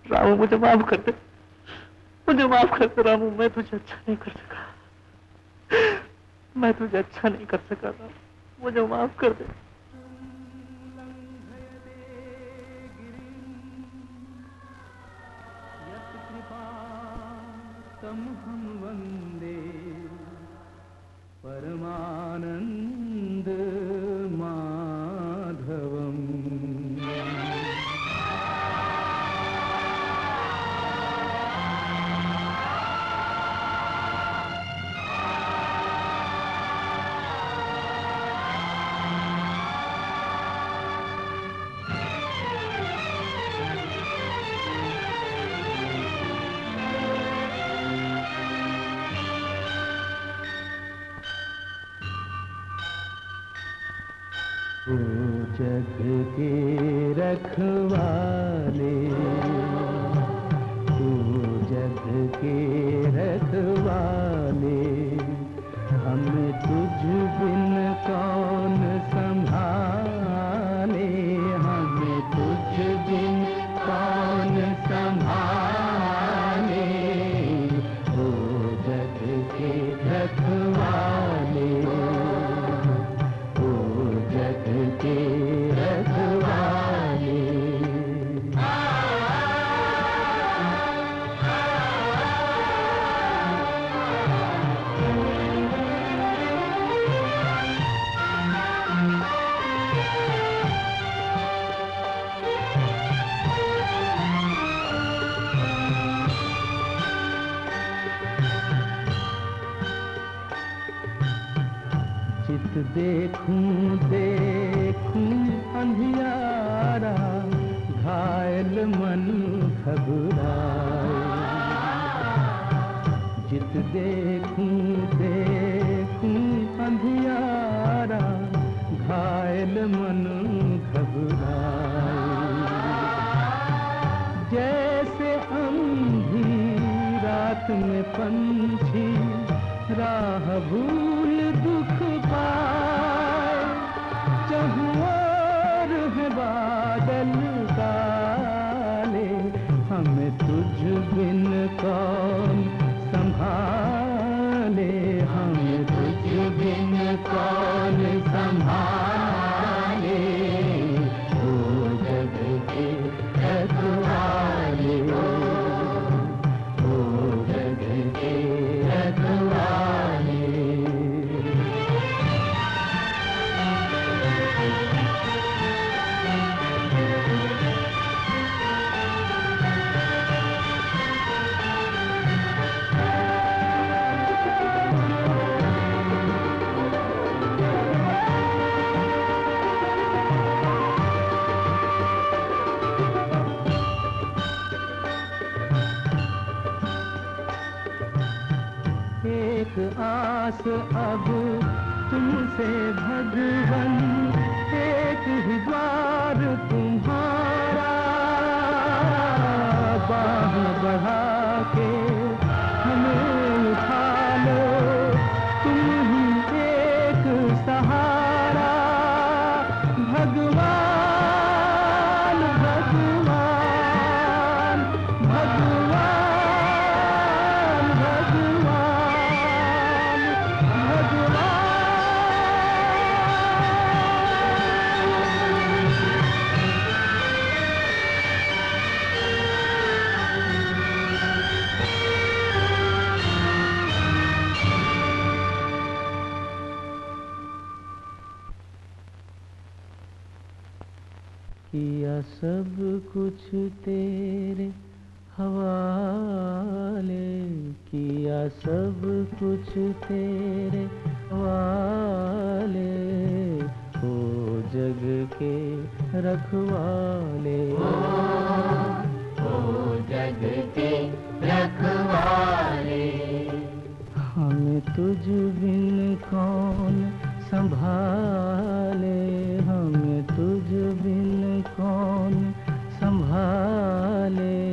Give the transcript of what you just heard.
रामू मुझे माफ कर दे, मुझे माफ कर दे रामू। मैं तुझे अच्छा नहीं कर सका, मैं तुझे अच्छा नहीं कर सका रामू, मुझे माफ कर दे। तमहं वन्दे परमानंद माधवम्। ओ जग के रखवाले, ओ जग के रखवाले, हमें तुझ बिन कौन संभाले, हमें तुझ बिन कौन संभाले। ओ जग के रखवाले, के रखवाले। चित देखूं देखूं अंधियारा, घायल मन घबराए। जित देखूं देखूं अंधियारा, घायल मन घबराए। जैसे अंधी रात में पंछी राह भूल दुख पाए, चहुं ओर है बादल काले, हमें तुझ बिन कौन संभाले, हमें तुझ बिन कौन संभाले। ओ जग के रखवाले, ओ जग के रखवाले। एक आस अब तुमसे भगवन, एक ही द्वार तुम्हारा, बाह बढ़ा के हमें उठा लो, तुम ही एक सहारा। भगवान भगवान भगवान भगवान भगवान। किया सब कुछ तेरे हवाले, किया सब कुछ तेरे हवाले। ओ जग के रखवाले, ओ जग के रखवाले, हमें तुझ बिन कौन संभाले, हमें तुझ बिन कौन संभाले।